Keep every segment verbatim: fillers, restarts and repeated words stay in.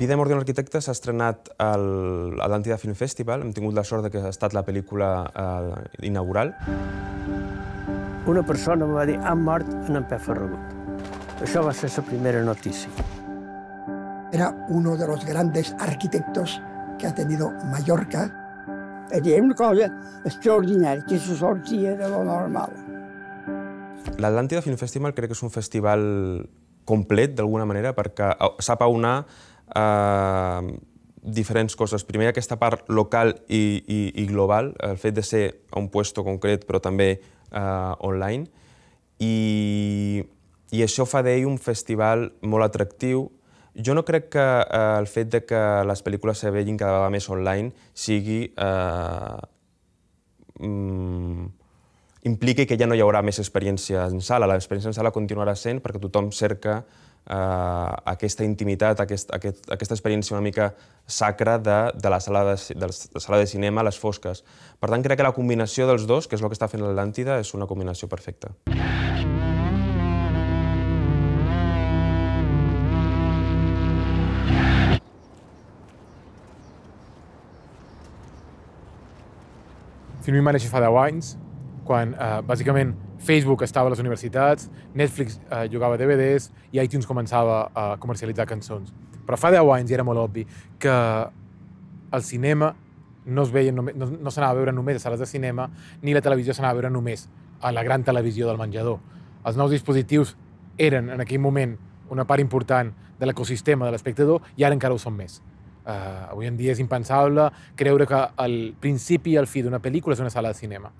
Vida i mort d'un arquitecte s'ha estrenat a l'Atlàntida Film Festival. Hem tingut la sort que ha estat la pel·lícula inaugural. Una persona em va dir han mort en en Pep Ferragut. Això va ser la primera notícia. Era uno de los grandes arquitectos que ha tenido Mallorca. Era una cosa extraordinària, que se sortia de lo normal. L'Atlàntida Film Festival crec que és un festival complet, d'alguna manera, perquè sap aunar diferents coses. Primer, aquesta part local i global, el fet de ser a un puesto concret, però també online. I això fa d'ell un festival molt atractiu. Jo no crec que el fet de que les pel·lícules se vegin cada vegada més online sigui impliqui que ja no hi haurà més experiència en sala. L'experiència en sala continuarà sent perquè tothom cerca aquesta intimitat, aquesta experiència una mica sacra de la sala de cinema a les fosques. Per tant, crec que la combinació dels dos, que és el que està fent l'Atlàntida, és una combinació perfecta. Filming va néixer fa deu anys, quan bàsicament Facebook estava a les universitats, Netflix jugava D V Ds i iTunes començava a comercialitzar cançons. Però fa deu anys, i era molt obvi, que el cinema no s'anava a veure només a sales de cinema, ni la televisió s'anava a veure només a la gran televisió del menjador. Els nous dispositius eren, en aquell moment, una part important de l'ecosistema de l'espectador i ara encara ho són més. Avui en dia és impensable creure que el principi i el fi d'una pel·lícula és una sala de cinema.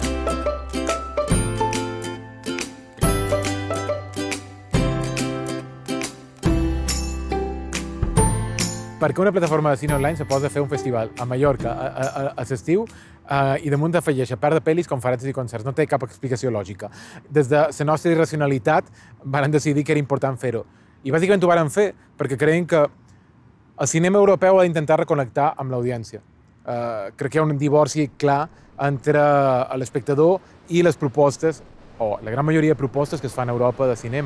Perquè una plataforma de cine online se posa a fer un festival a Mallorca a l'estiu i damunt afegeix a part de pel·lis, conferències i concerts. No té cap explicació lògica. Des de la nostra irracionalitat van decidir que era important fer-ho. I bàsicament ho van fer perquè creien que el cinema europeu ha d'intentar reconnectar amb l'audiència. Crec que hi ha un divorci clar entre l'espectador i les propostes, o la gran majoria de propostes que es fan a Europa de cinema.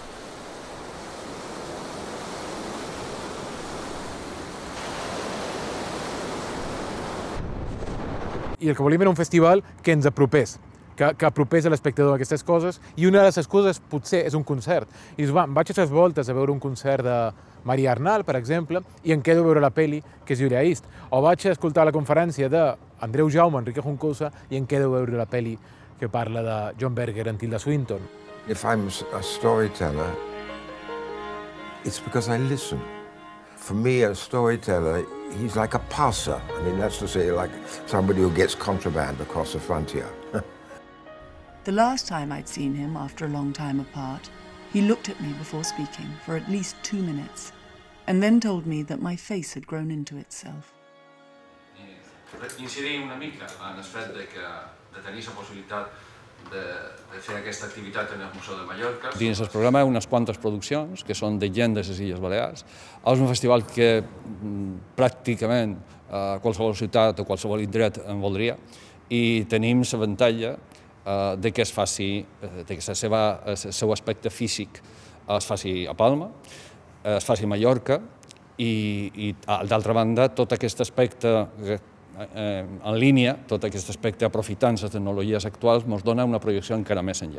I el que volíem era un festival que ens apropés, que apropés a l'espectador a aquestes coses, i una de les coses potser és un concert. I dius, va, em vaig a tres voltes a veure un concert de Maria Arnal, per exemple, i em quedo a veure la pel·li que és Julia East. O vaig a escoltar la conferència d'Andreu Jaume, Enrique Juncosa, i em quedo a veure la pel·li que parla de John Berger en Tilda Swinton. If I'm a storyteller, it's because I listen. For me, a storyteller, he's like a passer. I mean, that's to say, like somebody who gets contraband across the frontier. The last time I'd seen him, after a long time apart, he looked at me before speaking for at least two minutes, and then told me that my face had grown into itself. Incidir una mica en el fet de tenir la possibilitat de fer aquesta activitat en el Museu de Mallorca. Dins el programa hi ha unes quantes produccions que són de gent de les Illes Balears. És un festival que pràcticament qualsevol ciutat o qualsevol indret en voldria i tenim l'avantatge de que es faci, que el seu aspecte físic es faci a Palma, es faci a Mallorca i, d'altra banda, tot aquest aspecte en línia, tot aquest aspecte aprofitant les tecnologies actuals, ens dona una projecció encara més enllà.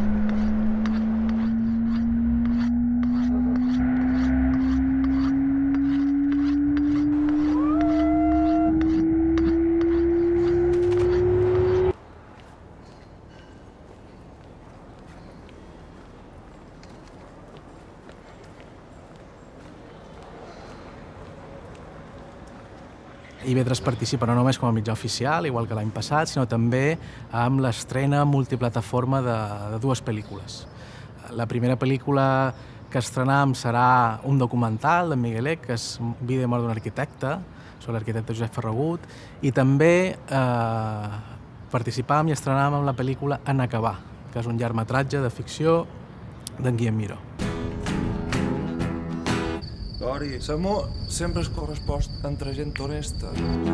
I V tres participa no només com a mitjà oficial, igual que l'any passat, sinó també amb l'estrena multiplataforma de dues pel·lícules. La primera pel·lícula que estrenam serà un documental d'en Miguelet, que és Vida i mort d'un arquitecte, sobre l'arquitecte Josep Ferragut, i també participàvem i estrenàvem amb la pel·lícula En acabar, que és un llargmetratge de ficció d'en Guillem Miró. Gori, l'amor sempre es correspost entre gent honesta.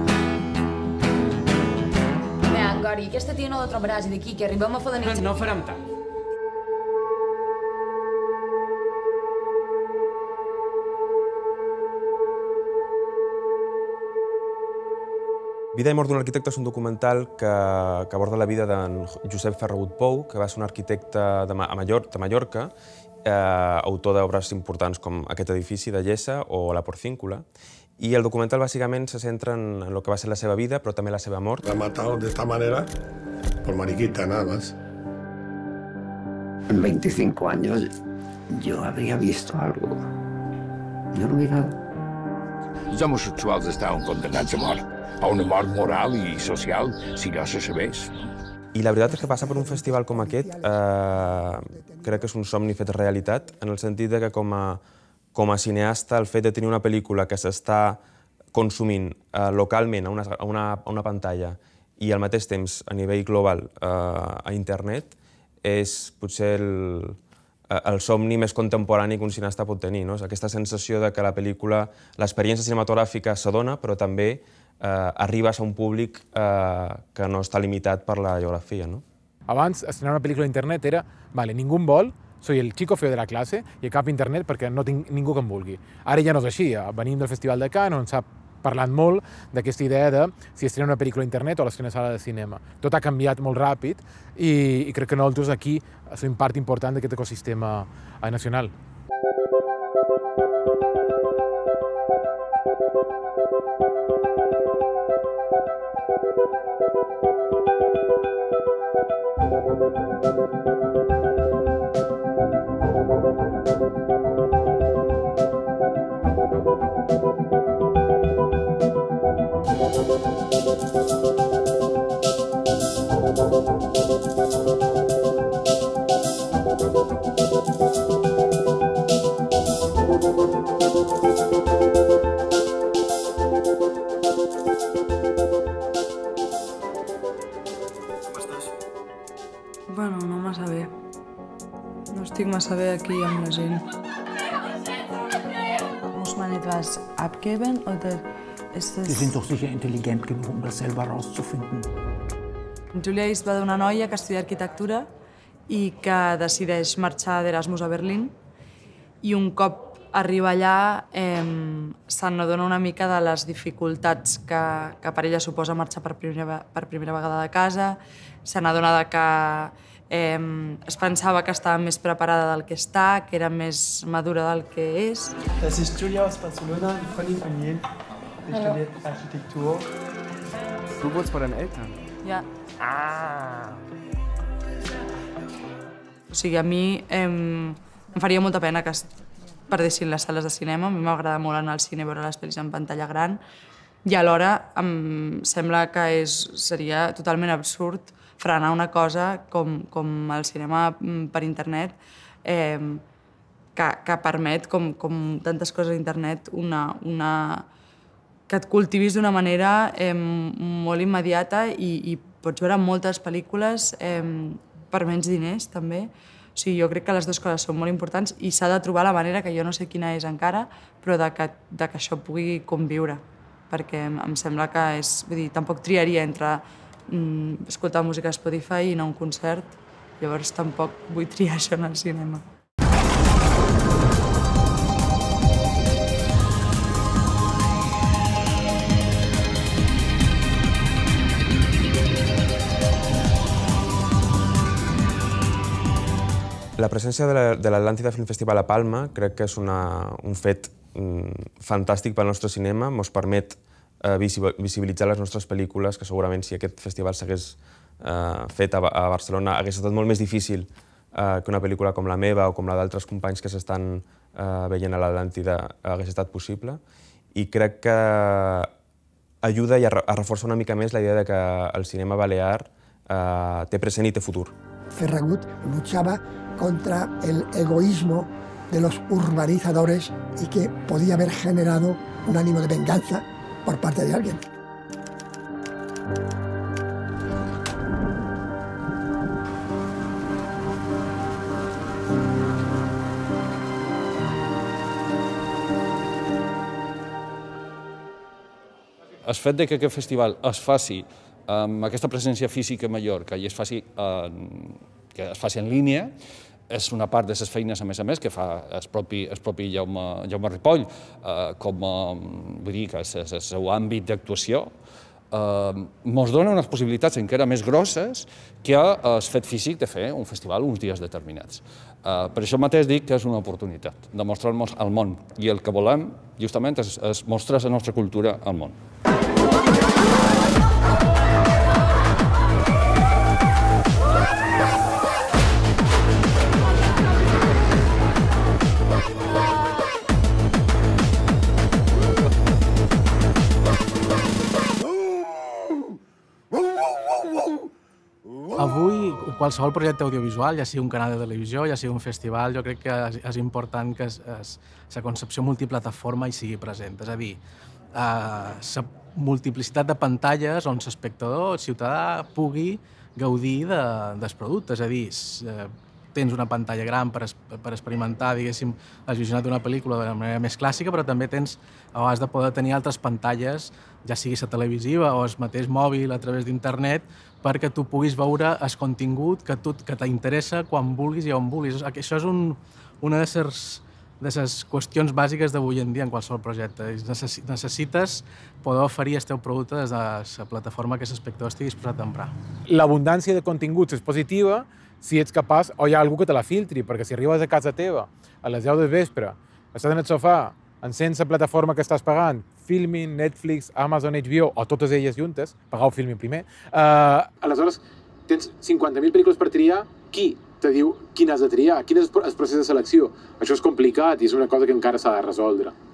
Mira, Gori, aquesta tia no la trobaràs i d'aquí que arribem a fer de nit... No farem tant. Vida i mort d'un arquitecte és un documental que, que aborda la vida d'en Josep Ferragut Pou, que va ser un arquitecte de, Ma a Mallor de Mallorca, eh, autor d'obres importants com aquest edifici de Llessa o la Porcíncula. I el documental bàsicament se centra en, en lo que va ser la seva vida, però també la seva mort. La ha matado de esta manera por mariquita, nada más. En veinticinco años yo habría visto algo. No he olvidado. Els homosexuals estaven condemnats a mort, a una mort moral i social, si no se sabés. I la veritat és que passar per un festival com aquest eh, crec que és un somni fet realitat, en el sentit que com a, com a cineasta el fet de tenir una pel·lícula que s'està consumint eh, localment a una, a, una, a una pantalla i al mateix temps a nivell global eh, a internet és potser el, el somni més contemporani que un cineasta pot tenir, no? És aquesta sensació de que la pel·lícula, l'experiència cinematogràfica s'adona, però també eh, arribes a un públic eh, que no està limitat per la geografia, no? Abans, estrenar una pel·lícula a internet era, vale, ningú em vol, soy el chico feo de la classe i a cap internet perquè no tinc ningú que em vulgui. Ara ja no és així, venim del Festival de Cannes, on s'ha parlat molt d'aquesta idea de si estrena una pel·lícula a internet o l'estrena a sala de cinema. Tot ha canviat molt ràpid i, i crec que nosaltres aquí som part important d'aquest ecosistema nacional. Bueno, no massa bé. No estic massa bé aquí amb la gent. Muss man etwas abgeben oder ist es... Sie sind doch sicher intelligent genug, um das selber rauszufinden. Julia East va d'una noia que estudia arquitectura i que decideix marxar d'Erasmus a Berlín i un cop arriba allà eh, se n'adona una mica de les dificultats que, que per ella suposa marxar per primera, per primera vegada de casa, se n'adona de que eh, es pensava que estava més preparada del que està, que era més madura del que és. Das ist Julia aus Barcelona, eine Freundin von Jen. Sie studiert Architektur. Du wohnst bei deinen Eltern? Ja. Ah. O sigui, a mi eh, em faria molta pena que es perdessin les sales de cinema. A mi m'agrada molt anar al cine a veure les pel·lis en pantalla gran i alhora em sembla que és, seria totalment absurd frenar una cosa com, com el cinema per internet eh, que, que permet, com, com tantes coses a internet, una, una, que et cultivis d'una manera eh, molt immediata i, i pots veure moltes pel·lícules eh, per menys diners, també. O sigui, jo crec que les dues coses són molt importants i s'ha de trobar la manera, que jo no sé quina és encara, però de que, de que això pugui conviure. Perquè em sembla que és... Vull dir, tampoc triaria entre mm, escoltar música a Spotify i anar a un concert. Llavors tampoc vull triar això en el cinema. La presència de l'Atlàntida Film Festival a Palma crec que és una, un fet mm, fantàstic pel nostre cinema, ens permet eh, visibilitzar les nostres pel·lícules, que segurament si aquest festival s'hagués eh, fet a, a Barcelona hagués estat molt més difícil eh, que una pel·lícula com la meva o com la d'altres companys que s'estan eh, veient a l'Atlàntida hagués estat possible. I crec que ajuda i a, a reforçar una mica més la idea de que el cinema balear eh, té present i té futur. Ferragut luchaba contra el egoísmo de los urbanizadores y que podía haber generado un ánimo de venganza por parte de alguien. El fet de que aquest festival es faci amb aquesta presència física a Mallorca i es faci, en, que es faci en línia és una part de les feines, a més a més, que fa el propi, el propi Jaume, Jaume Ripoll, eh, com a, vull dir, que és el seu àmbit d'actuació, ens dona unes possibilitats encara més grosses que el fet físic de fer un festival uns dies determinats. Per això mateix dic que és una oportunitat de mostrar-nos al món, i el que volem justament és mostrar la nostra cultura al món. Avui, qualsevol projecte audiovisual, ja sigui un canal de televisió, ja sigui un festival, jo crec que és important que la concepció multiplataforma hi sigui present. És a dir, la multiplicitat de pantalles on l'espectador, el ciutadà, pugui gaudir dels productes. És a dir, tens una pantalla gran per experimentar, diguéssim, el visionat d'una pel·lícula de manera més clàssica, però també tens, has de poder tenir altres pantalles, ja sigui la televisiva o el mateix mòbil a través d'internet, perquè tu puguis veure el contingut que t'interessa quan vulguis i on vulguis. Això és una de les qüestions bàsiques d'avui en dia en qualsevol projecte. Necessites poder oferir el teu producte des de la plataforma que l'espectador estigui disposat a emprar. L'abundància de continguts és positiva si ets capaç, o hi ha algú que te la filtri, perquè si arribes a casa teva a les deu del vespre, estàs en el sofà, encens la plataforma que estàs pagant, Filmin, Netflix, Amazon, H B O, o totes elles juntes, pagau Filmin primer, aleshores tens cinquanta mil pel·lícules per triar, qui te diu quina has de triar? Quin és el procés de selecció? Això és complicat i és una cosa que encara s'ha de resoldre.